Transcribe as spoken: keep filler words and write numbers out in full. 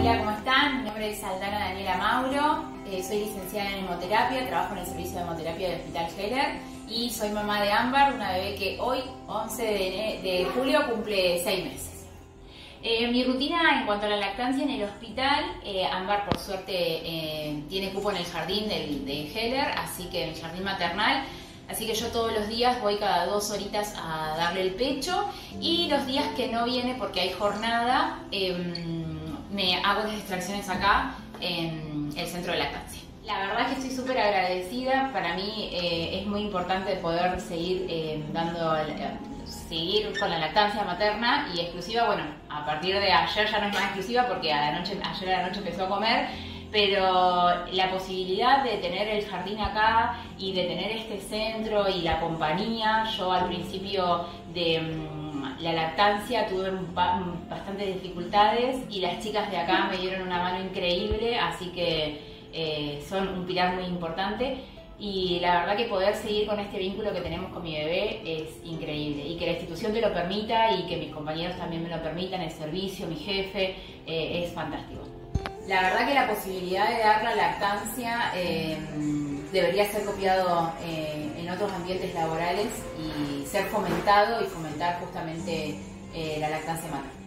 Hola, ¿cómo están? Mi nombre es Aldana Daniela Mauro, eh, soy licenciada en hemoterapia, trabajo en el servicio de hemoterapia del Hospital Heller y soy mamá de Ámbar, una bebé que hoy, once de julio, cumple seis meses. Eh, mi rutina en cuanto a la lactancia en el hospital, eh, Ámbar por suerte eh, tiene cupo en el jardín del, de Heller, así que en el jardín maternal. Así que yo todos los días voy cada dos horitas a darle el pecho y los días que no viene porque hay jornada, eh, me hago las extracciones acá en el centro de lactancia. La verdad es que estoy súper agradecida, para mí eh, es muy importante poder seguir eh, dando, eh, seguir con la lactancia materna y exclusiva. Bueno, a partir de ayer ya no es más exclusiva porque a la noche, ayer a la noche empezó a comer, pero la posibilidad de tener el jardín acá y de tener este centro y la compañía, yo al principio de um, la lactancia tuve bastantes dificultades y las chicas de acá me dieron una mano increíble, así que eh, son un pilar muy importante. Y la verdad que poder seguir con este vínculo que tenemos con mi bebé es increíble y que la institución te lo permita y que mis compañeros también me lo permitan, el servicio, mi jefe, eh, es fantástico. La verdad que la posibilidad de dar la lactancia eh, debería ser copiado eh, en otros ambientes laborales y ser fomentado y fomentar justamente eh, la lactancia materna.